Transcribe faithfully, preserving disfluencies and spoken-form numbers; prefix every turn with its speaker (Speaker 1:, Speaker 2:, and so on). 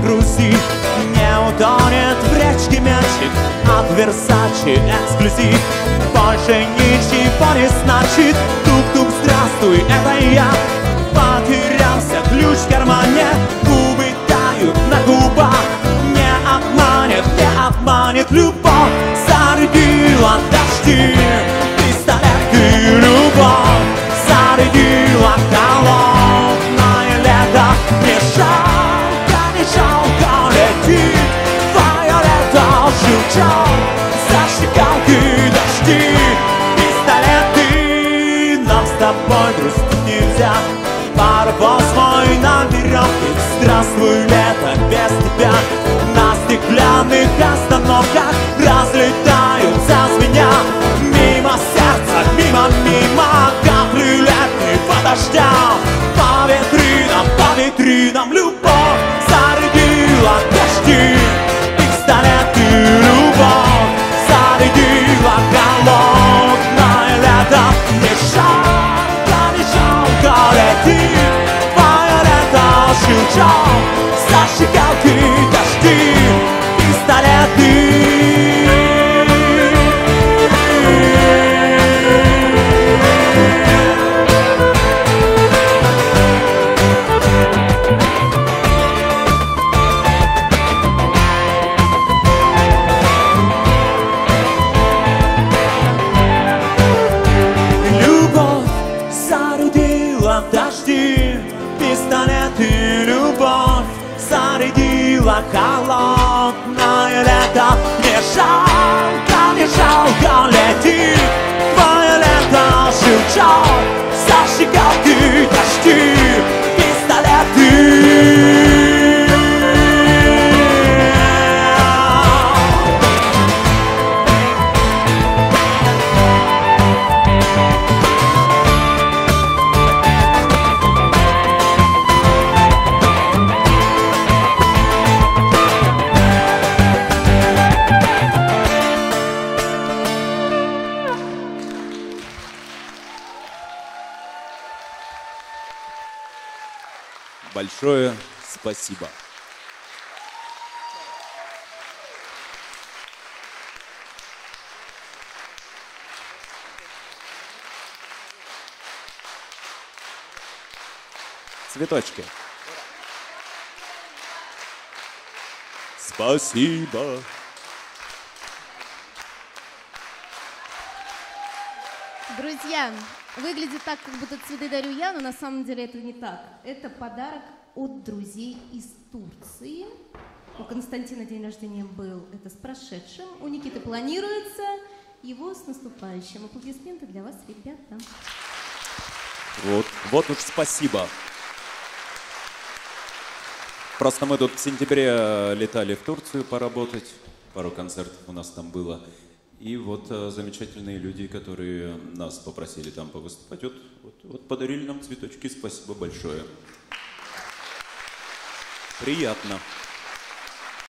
Speaker 1: грузи. Не утонет в речке мячик от Версачи эксклюзив. Больше ничего не значит. Тук-тук, здравствуй, это я. Потерялся ключ в кармане, губы тают на губах. Не обманет, не обманет любовь. Зарядила дожди, пистолет и любовь. Зарядила холодное лето. Не жалко, не жалко летит твое лето, жучок. Зажигалки, дожди, пистолеты. Нам с тобой грустить нельзя. Паровоз мой на веревке. Здравствуй, лето, без тебя. На стеклянных остановках разлетаются звеня. Мимо сердца, мимо, мимо капли летнего дождя. По витринам, по витринам любовь зарядила дожди. Пистолет и любовь зарядила холодное лето. Не жалко, не жалко летит твое лето, щелчок. Зажигалки, дожди, пистолеты. Любовь зарядила дожди, пистолеты, любовь зарядила холодное лето. Не жалко, не жалко летит твое лето, щелчок. Зажигалки, дожди, пистолеты.
Speaker 2: Большое спасибо. Цветочки. Спасибо.
Speaker 3: Друзья, выглядит так, как будто цветы дарю я, но на самом деле это не так. Это подарок от друзей из Турции. У Константина день рождения был, это с прошедшим. У Никиты планируется, его с наступающим. Аплодисменты для вас, ребята.
Speaker 2: Вот, вот уж спасибо. Просто мы тут в сентябре летали в Турцию поработать. Пару концертов у нас там было. И вот а, замечательные люди, которые нас попросили там повыступать, вот, вот, вот подарили нам цветочки. Спасибо большое. Приятно.